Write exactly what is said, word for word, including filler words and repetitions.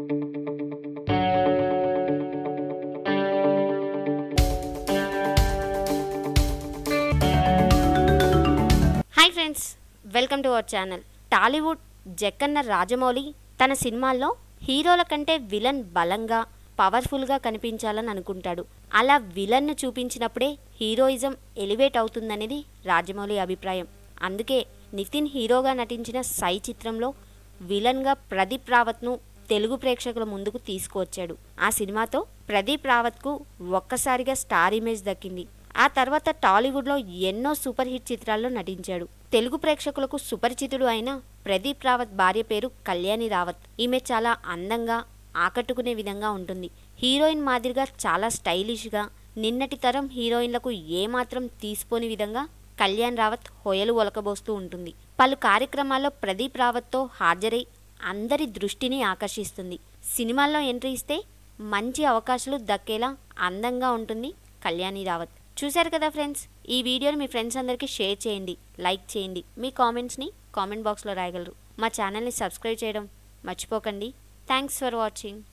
Hi friends, welcome to our channel. Tollywood Jakkanna Rajamouli తన సినిమాల్లో హీరోల కంటే విలన్ బలంగా పవర్ఫుల్గా కనిపించాలని అనుకుంటాడు. అలా విలన్ను చూపించినప్పుడే హీరోయిజం ఎలివేట్ అవుతుందనేది రాజమౌళి అభిప్రాయం. అందుకే నితిన్ హీరోగా నటించిన సై చిత్రంలో విలన్గా ప్రదీప్ రావత్ను తెలుగు ప్రేక్షకుల ముందుకు తీసుకువచ్చాడు. ఆ సినిమాతో ప్రదీప్ రావత్కు ఒక్కసారిగా స్టార్ ఇమేజ్ దక్కింది. ఆ తర్వాత టాలీవుడ్లో ఎన్నో సూపర్ హిట్ చిత్రాల్లో నటించాడు. తెలుగు ప్రేక్షకులకు సుపరిచితుడు అయిన ప్రదీప్ రావత్ భార్య పేరు కళ్యాణి రావత్. ఈమె చాలా అందంగా ఆకట్టుకునే విధంగా ఉంటుంది. హీరోయిన్ మాదిరిగా చాలా స్టైలిష్గా, నిన్నటి తరం హీరోయిన్లకు ఏమాత్రం తీసిపోని విధంగా కళ్యాణ్ రావత్ హొయలు ఒలకబోస్తూ ఉంటుంది. పలు కార్యక్రమాల్లో ప్రదీప్ రావత్తో హాజరై అందరి దృష్టిని ఆకర్షిస్తుంది. సినిమాల్లో ఎంట్రీ ఇస్తే మంచి అవకాశాలు దక్కేలా అందంగా ఉంటుంది కళ్యాణి రావత్. చూశారు కదా ఫ్రెండ్స్, ఈ వీడియోని మీ ఫ్రెండ్స్ అందరికీ షేర్ చేయండి, లైక్ చేయండి. మీ కామెంట్స్ని కామెంట్ బాక్స్లో రాయగలరు. మా ఛానల్ని సబ్స్క్రైబ్ చేయడం మర్చిపోకండి. Thanks for watching.